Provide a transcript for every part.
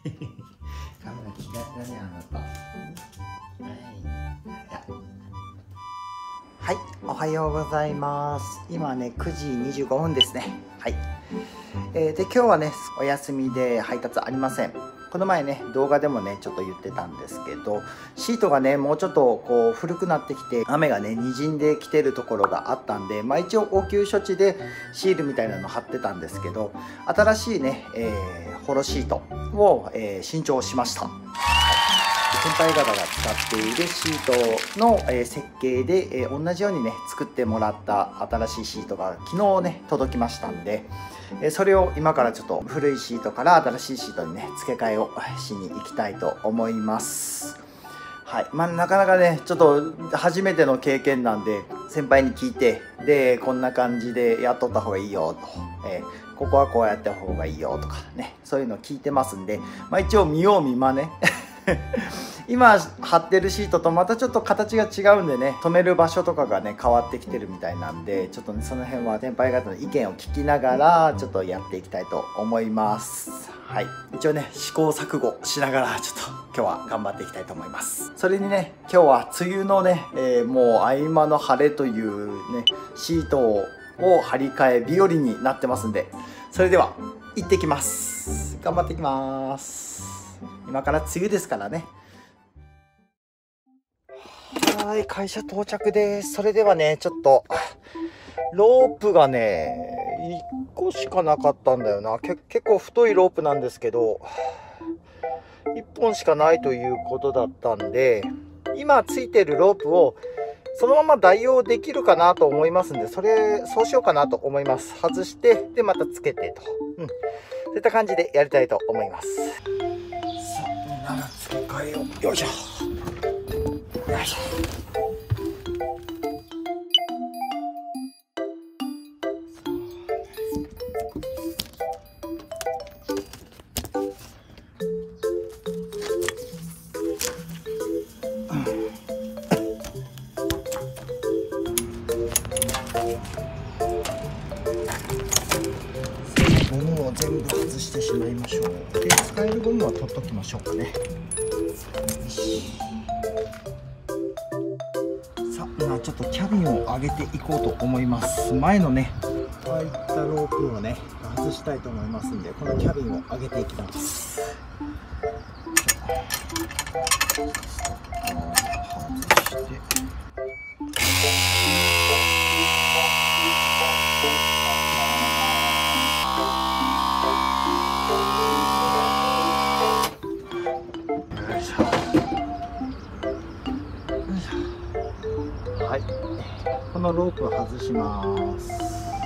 カメラ嫌いだね、あなた。はい、おはようございます。今ね、9時25分ですね。はい。で、今日はね、お休みで配達ありません。この前ね、動画でもね、ちょっと言ってたんですけど、シートがね、もうちょっとこう古くなってきて、雨がね、滲んできてるところがあったんで、一応応急処置でシールみたいなの貼ってたんですけど、新しいね、ホロシートを、新調しました。先輩方が使っているシートの設計で同じようにね作ってもらった新しいシートが昨日ね届きましたんで、それを今からちょっと古いシートから新しいシートにね付け替えをしに行きたいと思います。はい、なかなかねちょっと初めての経験なんで、先輩に聞いて、でこんな感じでやっとった方がいいよと、ここはこうやった方がいいよとかね、そういうの聞いてますんで、一応見よう見まね今貼ってるシートとまたちょっと形が違うんでね、止める場所とかがね変わってきてるみたいなんで、ちょっとねその辺は先輩方の意見を聞きながらちょっとやっていきたいと思います。はい、一応ね試行錯誤しながらちょっと今日は頑張っていきたいと思います。それにね今日は梅雨のね、もう合間の晴れというねシートを張り替え日和になってますんで、それでは行ってきます。頑張ってきます。今から梅雨ですからね。はい、会社到着です。それではね、ちょっと、ロープがね、1個しかなかったんだよな。結構太いロープなんですけど、1本しかないということだったんで、今ついてるロープをそのまま代用できるかなと思いますんで、そうしようかなと思います。外して、で、またつけてと。そういった感じでやりたいと思います。さあ、みんな付け替えよう。よいしょ。よいしょ。ゴムを全部外してしまいましょう。で、使えるゴムは取っときましょうかね。よし。さあ、今ちょっとキャビンを上げていこうと思います。前のね、ああいったロープをね、外したいと思いますんで、このキャビンを上げていきます。外して。はい、このロープを外します。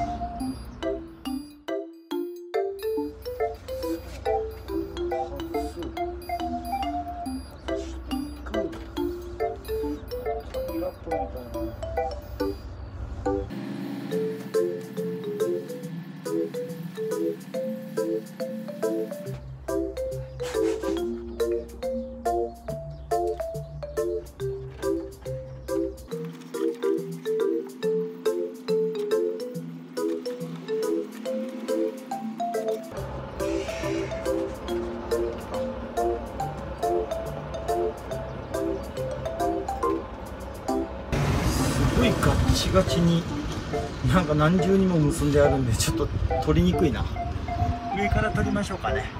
すごいガッチガチになんか何重にも結んであるんで、ちょっと取りにくいな。上から取りましょうかね。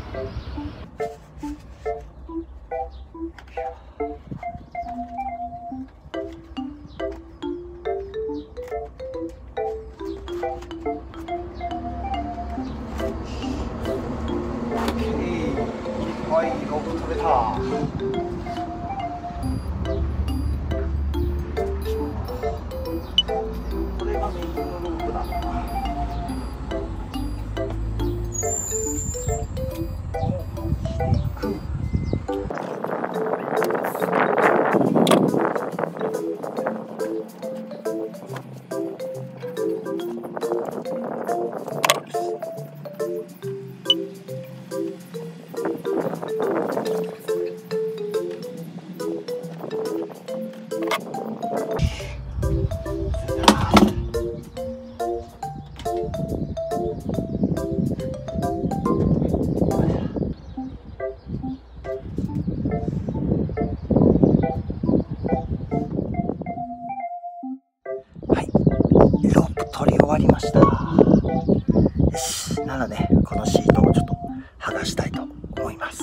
はい、ロープ取れた。これがメインのロープだ。していく。 取り終わりました。よし、ならね、このシートをちょっと剥がしたいと思います。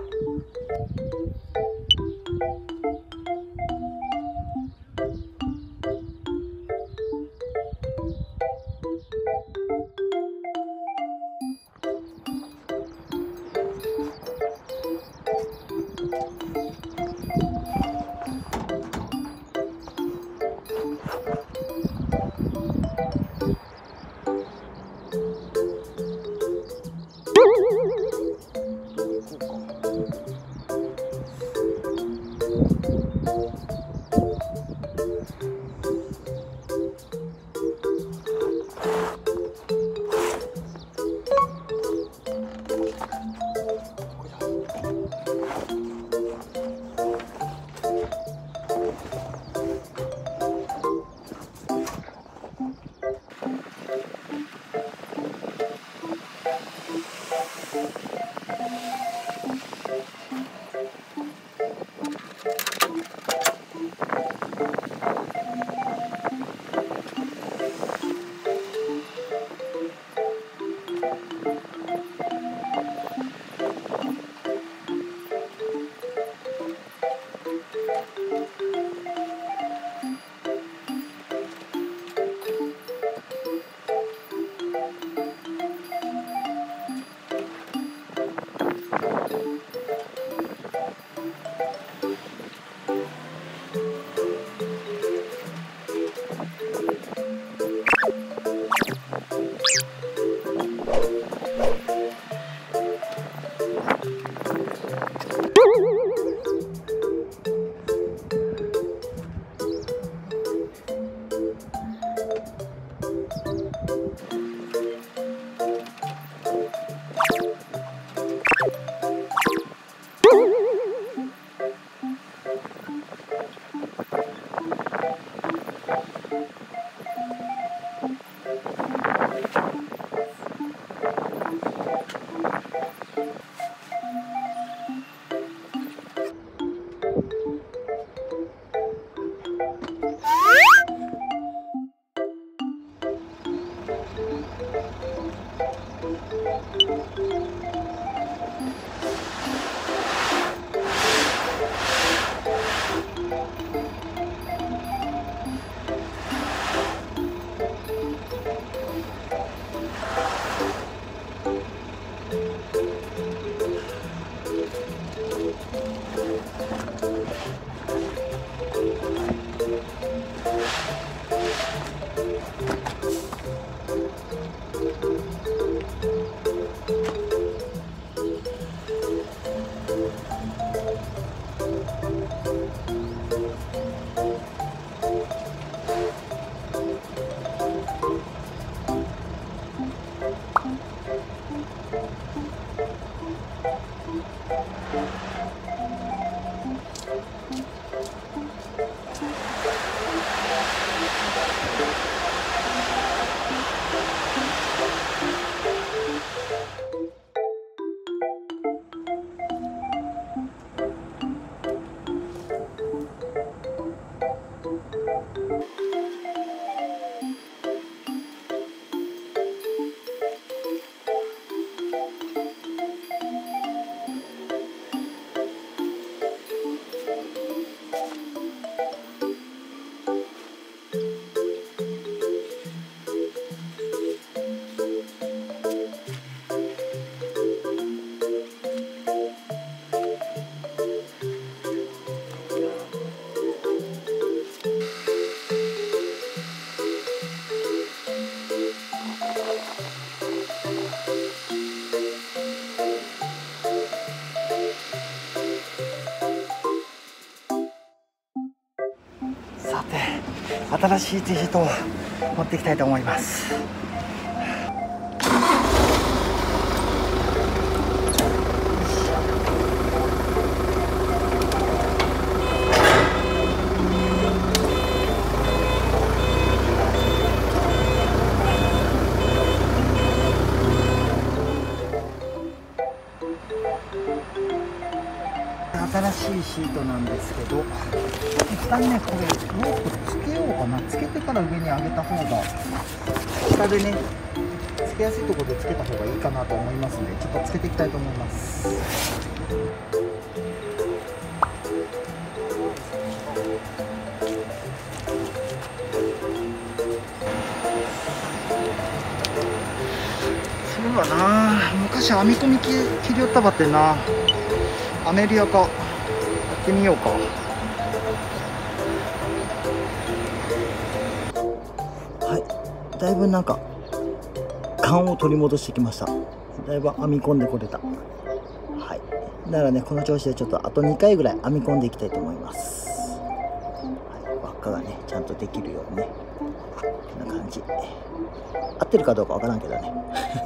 さて、新しいTシートを持っていきたいと思います。新しいシートなんですけど、 一旦ね、これロープつけようかな。つけてから上に上げた方が下でねつけやすいところでつけた方がいいかなと思いますので、ちょっとつけていきたいと思います。そうだな、昔編み込み切り寄ったばってんな。アメリアかやってみようか。はい、だいぶなんか感を取り戻してきました。だいぶ編み込んでこれた。はい、だからね、この調子でちょっとあと2回ぐらい編み込んでいきたいと思います。はい、輪っかがねちゃんとできるようにね、こんな感じ。合ってるかどうかわからんけどね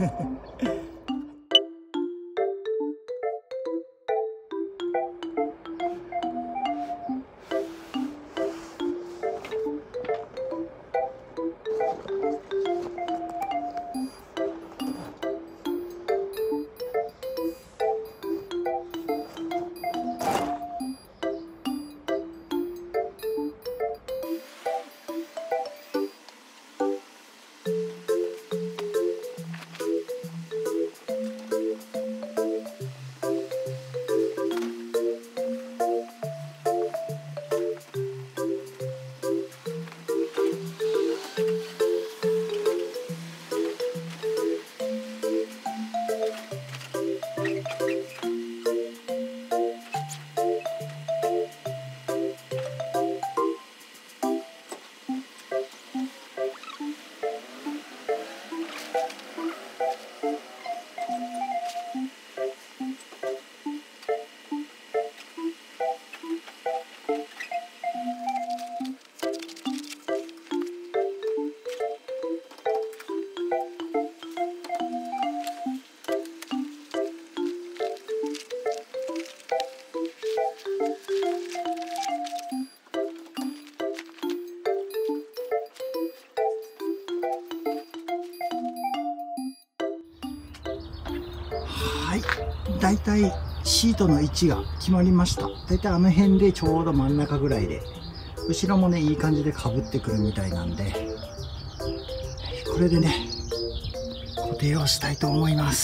はい、だいたいシートの位置が決まりました。だいたいあの辺でちょうど真ん中ぐらいで、後ろもねいい感じでかぶってくるみたいなんで、これでね固定をしたいと思います。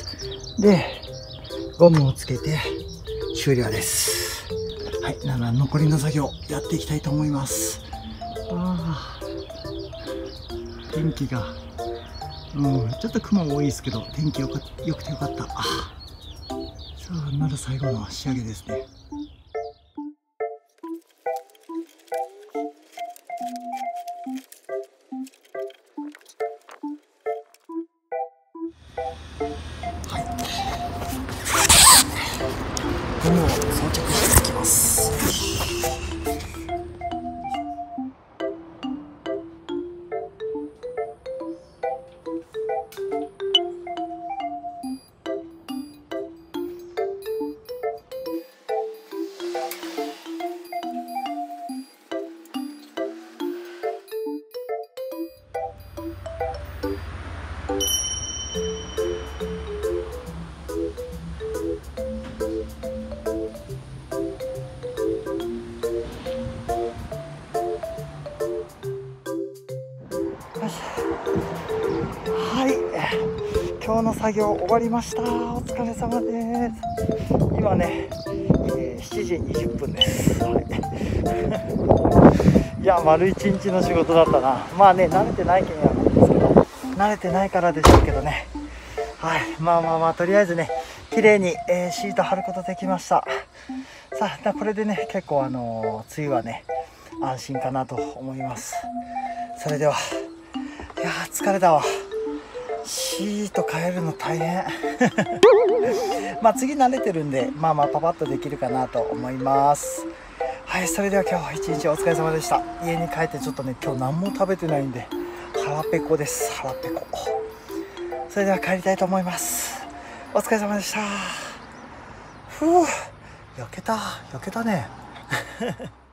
でゴムをつけて終了です。はい、なら残りの作業やっていきたいと思います。天気がちょっと雲も多いですけど、天気よくてよかった。さあ、なる最後の仕上げですね。はい、ゴムを装着していきます。はい、今日の作業終わりました。お疲れ様です。今ね、7時20分です。いや、丸一日の仕事だったな。まあね、慣れてないけんやなんですけど、慣れてないからでしょうけどね。はい、まあとりあえずね、綺麗に、シート貼ることできました。さあ、これでね、結構梅雨はね安心かなと思います。それでは、いやー疲れたわ。シート変えるの大変まあ次慣れてるんで、パパッとできるかなと思います。はい、それでは今日一日お疲れ様でした。家に帰ってちょっとね、今日何も食べてないんで腹ペコです。腹ペコ。それでは帰りたいと思います。お疲れ様でした。ふう、焼けたね